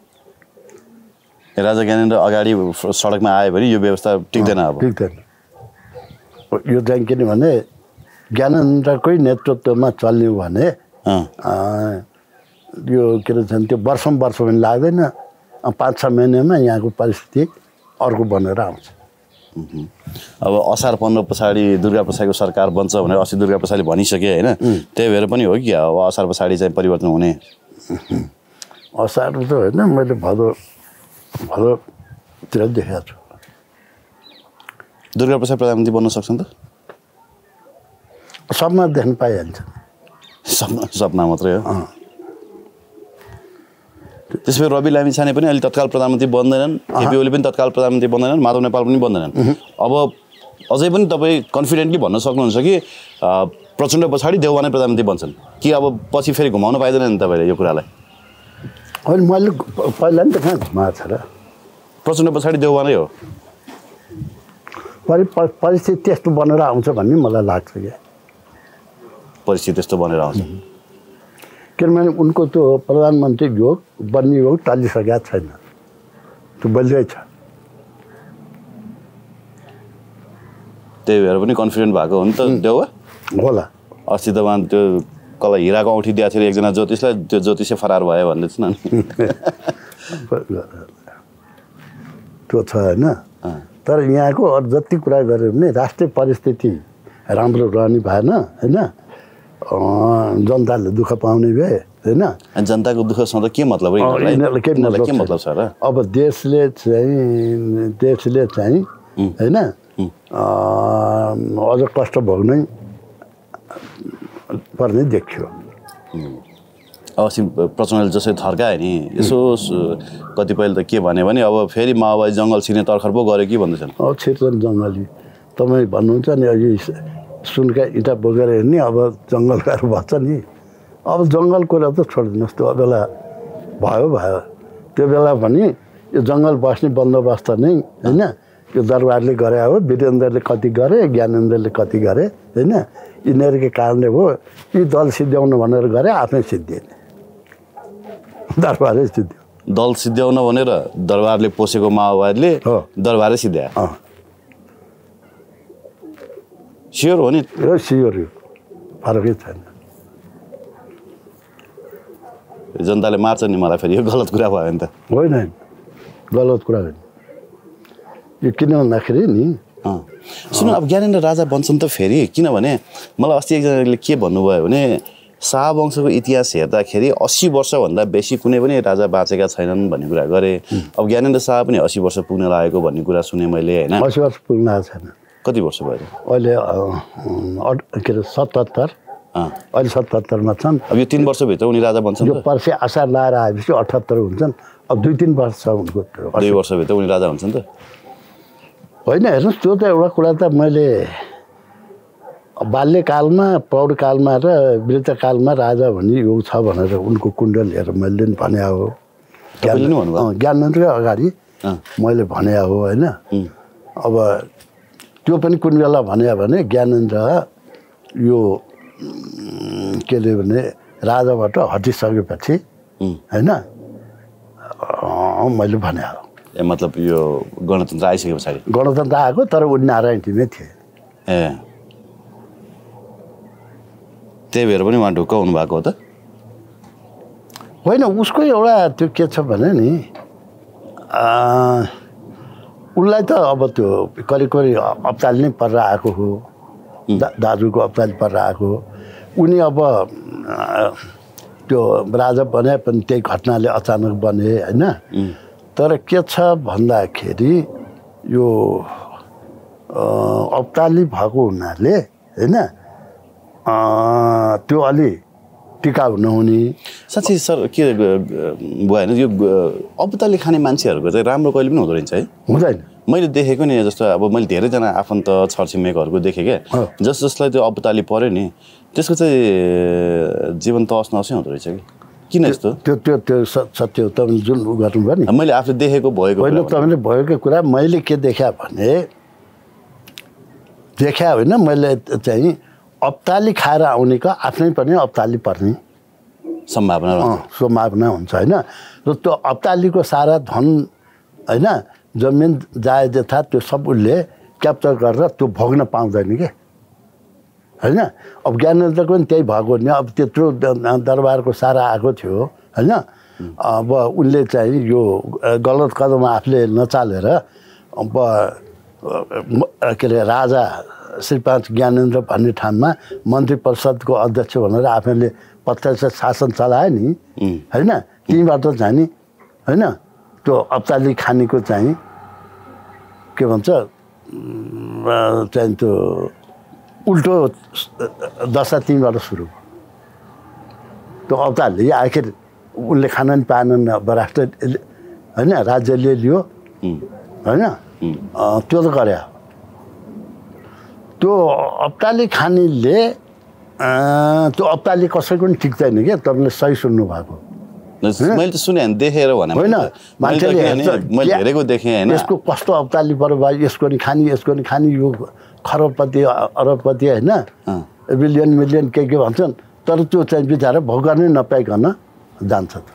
राजा ज्ञानेन्द्र अगाडि सडकमा आयो भने यो व्यवस्था टिक्दैन अब टिक्दैन यो चाहिँ किनभने ज्ञानेन्द्रकै नेतृत्वमा चल्ने हो भने यो के भन्छ त्यो वर्षौँ वर्ष पनि लाग्दैन पाँच छ महिनामा यहाँको परिस्थिति अर्को बनेर आउँछ अब असार पन्ध्र पछाडि दुर्गा प्रसादको सरकार बन्छ भनेर अस्ति दुर्गा प्रसादले भनिसके होइन त्यही भएर पनि हो कि अब असार पछाडि चाहिँ परिवर्तन हुने असार त होइन मैले भदौ भदौतिर देखेको छु दुर्गा प्रसाद प्रधानमन्त्री बन्न सक्छन् त सपना देख्न पाइहाल्छ सपना सपना मात्रै हो त्यसपछि रवि लामिछाने पनि अहिले तत्काल प्रधानमन्त्री बन्दैनन् केपी ओली पनि तत्काल प्रधानमन्त्री बन्दैनन् माधव नेपाल पनि बन्दैनन् अब अझै पनि तपाईँ कन्फिडेन्टली भन्न सक्नुहुन्छ कि प्रचण्ड पछाडि देउबा नै प्रधानमन्त्री बन्छन् कि अब पछि फेरि घुमाउनु पाइँदैन नि तपाईँले यो कुरालाई होइन मैले पहिला नि त कहाँ घुमाएको छ र प्रचण्ड पछाडि देउबा नै हो परि परिस्थिति त्यस्तो बनेर आउँछ भन्ने मलाई लाग्छ क्या परिस्थिति त्यस्तो बनेर आउँछ किनभने उनको त्यो प्रधानमन्त्री योग बन्ने योग टलिसकेका छैन त्यो बलिँदै छ त्यही भएर पनि कन्फिडेन्ट भएको हो नि त देउवा होला। अस्ति त उहाँ त्यो कसलाई हिराको औँठी दिएको थियो एकजना ज्योतिषलाई, त्यो ज्योतिषै फरार भयो भन्दै थिएन नि। त्यो छ होइन। तर यहाँको अरू जति कुरा गऱ्यो भने राष्ट्रिय परिस्थिति राम्रो रहने भएन होइन, जनताले दुःख पाउने भए होइन। जनताको दुःख सधैँ के मतलब यिनीहरूलाई के मतलब के मतलब छ र? अब देशले चाहिँ देशले चाहिँ होइन अझ कष्ट भोग्नै पर्ने देखियो। अस्ति प्रचण्डले जसरी थर्कायो नि यसो कतिपयले त के भन्यो भने अब फेरि माओवादी जङ्गल छिर्ने तर्खर पो गऱ्यो कि भन्दैछन्। अब छिर्छन् जङ्गली, तपाईँ भन्नुहुन्छ नि अघि सुनका इँटा बोकेर हिँड्ने, अब जङ्गल गएर बस्छ नि। अब जङ्गल कुरा त छोडिदिनुहोस्, त्यो बेला भयो भयो त्यो बेला पनि यो जङ्गल बस्ने बन्दोबस्त नै होइन यो दरबारले गरे हो, वीरेन्द्रले कति गरे, ज्ञानेन्द्रले कति गरे होइन। यिनीहरूकै कारणले हो यी दल सिद्ध्याउनु भनेर गरे, आफै सिद्धिएन, दरबारै सिद्धियो। दल सिद्ध्याउन भनेर दरबारले पोसेको माओवादीले दरबारै सिद्ध्यायो। स्योर हो नि? यो स्योर हो, फरकै छैन। जनताले मार्छ नि मलाई फेरि, यो गलत कुरा भयो नि त। होइन गलत कुरा होइन यो, किन भन्दाखेरि नि सुन्नु अब ज्ञानेन्द्र राजा बन्छन् त फेरि, किनभने मलाई अस्ति एकजनाले के भन्नुभयो भने शाहवंशको इतिहास हेर्दाखेरि अस्सी वर्षभन्दा बेसी कुनै पनि राजा बाँचेका छैनन् भन्ने कुरा गरे। अब ज्ञानेन्द्र शाह पनि अस्सी वर्ष पुग्न लागेको भन्ने कुरा सुने मैले होइन। अस्सी वर्ष पुग्न आएको छैन। कति वर्ष भयो अहिले? के अरे सतहत्तर, अहिले सतहत्तरमा छन्। अब यो तिन वर्षभित्र उनी राजा बन्छन्। यो पर्सि असार लाएर आएपछि अठहत्तर हुन्छन्। अब दुई तिन वर्ष छ उनको, दुई वर्षभित्र उनी राजा हुन्छन् त होइन। हेर्नुहोस् त्यो त एउटा कुरा त मैले बाल्यकालमा प्रौढकालमा र वृद्धकालमा राजा भन्ने योग छ भनेर उनको कुण्डल हेरेर मैले पनि भने हो। ज्ञानेन्द्रकै अगाडि मैले भने हो होइन। अब त्यो पनि कुन बेला भने भने ज्ञानेन्द्र यो के अरे भने राजाबाट हटिसकेपछि होइन मैले भने हो। ए मतलब यो गणतन्त्र आइसके पछाडि? गणतन्त्र आएको तर उनी नारायणी नै थिए। ए त्यही भएर पनि उहाँ ढुक्क हुनुभएको हो त? होइन, उसको एउटा त्यो के छ भने नि उसलाई त अब त्यो करिब करिब अप्ताली नै परेर आएको हो, दा दाजुको अप्ताली परेर आएको हो। उनी अब त्यो राजा बने पनि त्यही घटनाले अचानक बने होइन। तर के छ भन्दाखेरि यो अप्ताली भएको हुनाले होइन त्यो अलि टिकाउ नहुने। साँच्चै सर के भएन यो अप्ताली खाने मान्छेहरूको चाहिँ राम्रो कहिले पनि हुँदो रहेछ है? हुँदैन। मैले देखेको नि जस्तो अब मैले धेरैजना आफन्त छरछिमेकहरूको देखेँ क्या, जस जसलाई त्यो अप्ताली पऱ्यो नि त्यसको चाहिँ जीवन तहस नहसै हुँदो रहेछ कि किन यस्तो? त्यो त्यो त्यो सत्य हो। तपाईँले जुन गर्नुभयो नि, मैले आफूले देखेको भएको होइन तपाईँले भएको कुरा मैले के देखा भने देखा होइन, मैले चाहिँ अप्ताली खाएर आउनेको आफ्नै पनि अप्ताली पर्ने सम्भावना सम्भावना हुन्छ होइन। र त्यो अप्तालीको सारा धन होइन जमिन जाय जथा त्यो सब उसले क्याप्चर गरेर त्यो भोग्न पाउँदैन क्या होइन। अब ज्ञानेन्द्रको पनि त्यही भएको नि। अब त्यत्रो दरबारको सारा आएको थियो होइन। अब उनले चाहिँ यो गलत कदम आफूले नचालेर अब के अरे राजा श्रीपाद ज्ञानेन्द्र भन्ने ठाउँमा मन्त्री परिषदको अध्यक्ष भनेर आफैले प्रत्यक्ष शासन चलायो नि होइन। त्यहीँबाट चाहिँ नि होइन त्यो अप्ताली खानेको चाहिँ के भन्छ चाहिँ त्यो उल्टो दशा त्यहीँबाट सुरु। त्यो अप्ताली आखिर उसले खान नि पाएनन्, अब राष्ट्र होइन राज्यले लियो होइन, त्यो त गरे। त्यो अप्ताली खानेले त्यो अप्ताली कसैको पनि टिक्दैन क्या। तपाईँले सही सुन्नु भएको। मैले त सुने देखेर भने होइन, मान्छेले मैले हेरेको देखेँ होइन। यसको कस्तो अप्ताली पर्यो भाइ, यसको नि खाने यसको नि खाने, यो खरबपति अरबपति होइन बिलियन मिलियन के के भन्छन्। तर त्यो चाहिँ बिचरा भोग गर्नै नपाइकन जान्छ त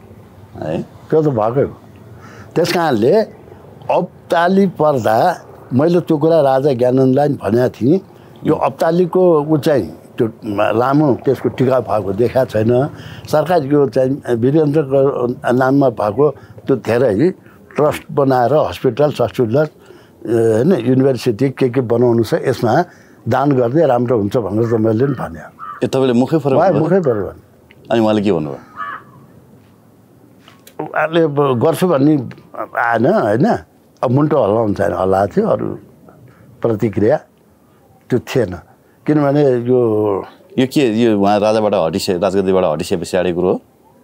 है। त्यो त भएकै हो। त्यस कारणले अप्ताली पर्दा मैले त्यो कुरा राजा ज्ञानेन्द्रलाई भनेको थिएँ यो अब्दालीको ऊ चाहिँ त्यो लामो त्यसको टिका भएको देखाएको छैन सरकारी यो चाहिँ वीरेन्द्रको नाममा भएको त्यो धेरै ट्रस्ट बनाएर हस्पिटल सस्पिटल होइन युनिभर्सिटी के के बनाउनु छ यसमा दान गर्दै राम्रो हुन्छ भनेर त मैले पनि भने ए तपाईँले मुखै फरक मुखै फरक भने अनि उहाँले के भन्नुभयो उहाँले गर्छु भन्ने आएन होइन अब मुन्टो हल्लाउनु छैन हल्लाएको थियो अरू प्रतिक्रिया त्यो थिएन किनभने यो यो के यो उहाँ राजाबाट हटिसके राजगद्दीबाट हटिसकेपछि आएको कुरो हो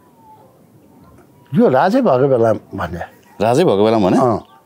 यो राजै भएको बेला भने राजै भएको बेला भने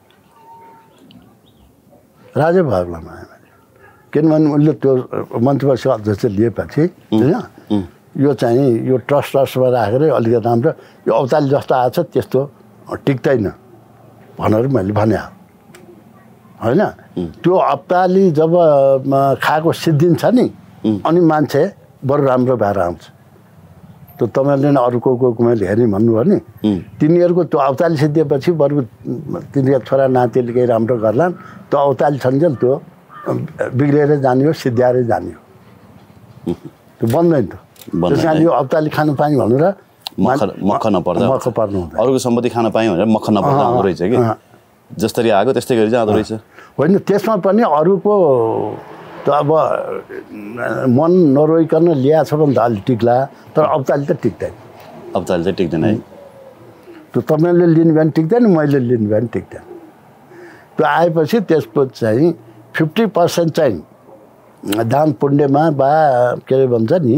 राजै भएको बेलामा किनभने उसले त्यो मन्त्रीपरिषद अध्यक्ष लिएपछि होइन यो चाहिँ यो ट्रस्ट ट्रस्टमा राखेर अलिकति राम्रो यो अवताली जस्तो आएको छ त्यस्तो टिक्दैन भनेर मैले भने होइन त्यो अवताली जब खाएको सिद्धिन्छ नि अनि मान्छे बरु राम्रो भएर आउँछ त्यो तपाईँले नै अरूको मैले हेरेँ भन्नुभयो नि तिनीहरूको त्यो अवताली सिद्धिएपछि बरु तिनीहरू छोरा नातिले केही राम्रो गर्लान् त्यो अवताली छन्जेल त्यो बिग्रेर जाने हो सिद्ध्याएरै जाने हो त्यो बन्दैन त त्यस कारण यो अवताली खानु पाएँ भनेर मख नपर्दा मख पर्नु हुँदैन अरूको सम्पत्ति खान पाएँ भनेर मख नपर्दा आउँदो रहेछ कि जसरी आएको त्यस्तै गरी जाँदो रहेछ होइन त्यसमा पनि अरूको त अब मन नरोइकन ल्याएको छ भने त अलि टिक्ला तर अवताली त टिक्दैन अवताली चाहिँ टिक्दैन है त्यो तपाईँले लिनु भने टिक्दैन मैले लिनु भने टिक्दैन त्यो आएपछि त्यसपछि चाहिँ फिफ्टी पर्सेन्ट चाहिँ दान पुण्यमा बा के अरे भन्छ नि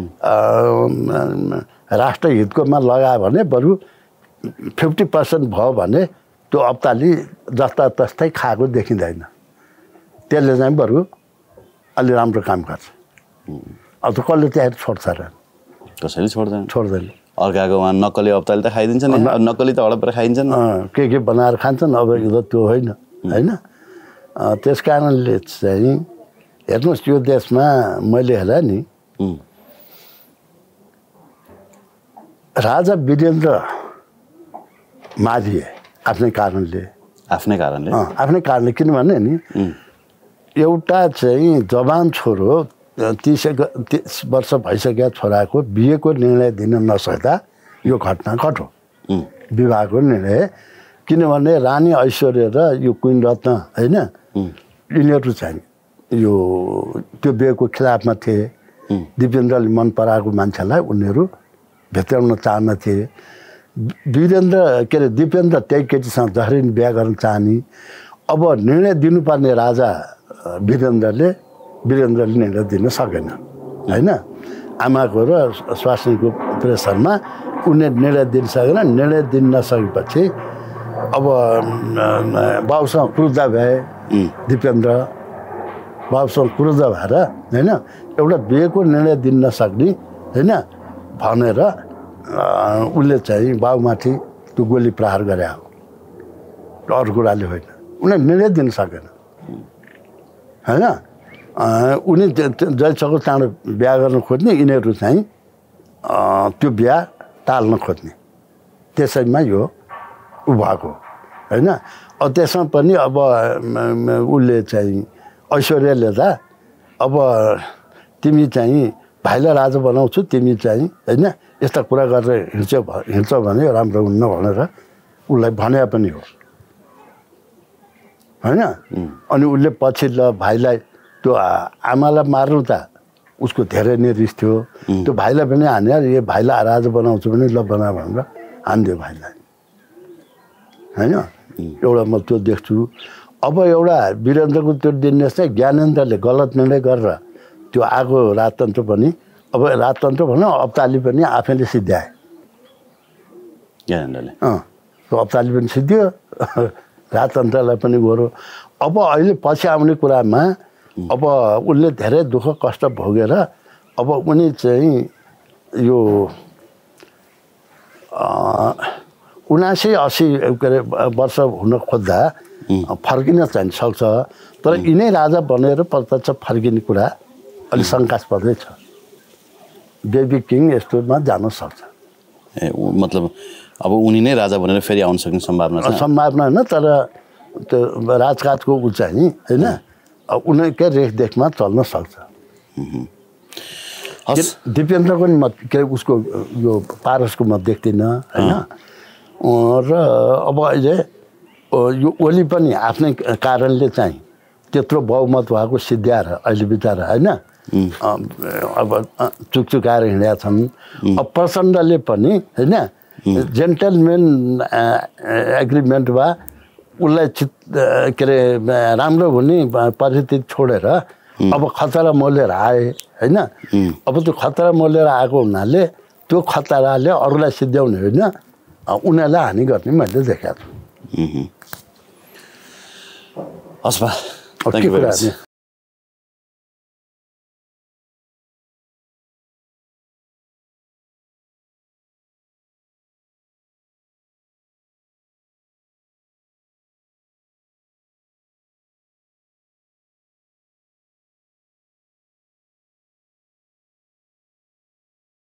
राष्ट्रहितकोमा लगायो भने बरु फिफ्टी पर्सेन्ट भयो भने त्यो अब्दाली जस्ता तस्तै खाएको देखिँदैन त्यसले चाहिँ बरु अलि राम्रो काम गर्छ अब त कसले त्यहाँ छोड्छ र कसैले छोड्दैन छोड्दैन अर्काको उहाँ नक्कली अब्दाली त खाइदिन्छ नि नक्कली त हडपेर खाइदिन्छन् के के बनाएर खान्छन् अब यो त्यो होइन होइन त्यस कारणले चाहिँ हेर्नुहोस् यो देशमा मैले हेरेँ नि राजा वीरेन्द्र मारिए आफ्नै कारणले आफ्नै कारणले आफ्नै कारणले किनभने नि एउटा चाहिँ जवान छोरो तिस तिस वर्ष भइसकेका छोराको बिहेको निर्णय दिन नसक्दा यो घटना घट्यो विवाहको निर्णय किनभने रानी ऐश्वर्य र यो क्विन रत्न होइन यिनीहरू चाहिँ यो त्यो बिहेको खिलाफमा थिए दिपेन्द्रले मन पराएको मान्छेलाई उनीहरू भेट्टाउन चाहन्थे वीरेन्द्र के अरे दिपेन्द्र त्यही केटीसँग जसरी बिहा गर्न चाहने अब निर्णय दिनुपर्ने राजा वीरेन्द्रले वीरेन्द्रले निर्णय दिन सकेन होइन आमाको र स्वास्नीको प्रेसरमा उनले निर्णय दिन सकेन निर्णय दिन नसकेपछि अब बाबुसँग क्रुद्ध भए दिपेन्द्र बाबुसँग क्रुद्ध भएर होइन एउटा बिहेको निर्णय दिन नसक्ने होइन भनेर उसले चाहिँ बाबुमाथि त्यो गोली प्रहार गरे हो अरू कुराले होइन उनीहरूले निर्णय दिन सकेन होइन उनी जहिसक्दो चाँडो बिहा गर्न खोज्ने यिनीहरू चाहिँ त्यो बिहा टाल्न खोज्ने त्यसैमा यो उ भएको होइन अब त्यसमा पनि अब उसले चाहिँ ऐश्वर्याले त अब तिमी चाहिँ भाइलाई राजा बनाउँछु तिमी चाहिँ होइन यस्ता कुरा गरेर हिँड्छौ हिँड्छौ भने राम्रो हुन्न भनेर उसलाई भने पनि हो होइन अनि उसले पछि ल भाइलाई त्यो आमालाई मार्नु त उसको धेरै नै रिस थियो त्यो भाइलाई पनि हान्यो यो भाइलाई राजा बनाउँछु भने ल बना भनेर हानिदियो भाइलाई होइन एउटा म त्यो देख्छु अब एउटा वीरेन्द्रको त्यो दिने चाहिँ ज्ञानेन्द्रले गलत निर्णय गरेर त्यो आगो राजतन्त्र पनि अब राजतन्त्र भनौँ अब्दाली पनि आफैले सिद्ध्याए ज्ञानेन्द्रले अँ त्यो अब्दाली पनि सिद्धियो राजतन्त्रलाई पनि गऱ्यो अब अहिले पछि आउने कुरामा अब उसले धेरै दुःख कष्ट भोगेर अब उनी चाहिँ यो उनासी असी के अरे वर्ष हुन खोज्दा फर्किन चाहिँ सक्छ तर यिनै राजा बनेर प्रत्यक्ष फर्किने कुरा अलिक शङ्कास्पदै छ बेबी किङ यस्तोमा जान सक्छ ए मतलब अब उनी नै राजा बनेर फेरि आउन सक्ने सम्भावना छ सम्भावना होइन तर त्यो राजकाजको ऊ चाहिँ होइन उनीहरूकै रेखदेखमा चल्न सक्छ। दिपेन्द्रको नि म के अरे उसको यो पारसको म देख्दिनँ होइन। र अब अहिले यो ओली पनि आफ्नै कारणले चाहिँ त्यत्रो बहुमत भएको सिद्ध्याएर अहिले बिचरा होइन अब चुकचुकाएर हिँडेका छन्। अब प्रचण्डले पनि होइन जेन्टलमेन एग्रिमेन्ट वा उसलाई चित के अरे राम्रो हुने परिस्थिति छोडेर अब खतरा मोलेर आए होइन। अब त्यो खतरा मोलेर आएको हुनाले त्यो खतराले अरूलाई सिद्ध्याउने होइन उनीहरूलाई हानि गर्ने मैले देखाएको छु। हस् बा, थ्याङ्क यू भेरी मच।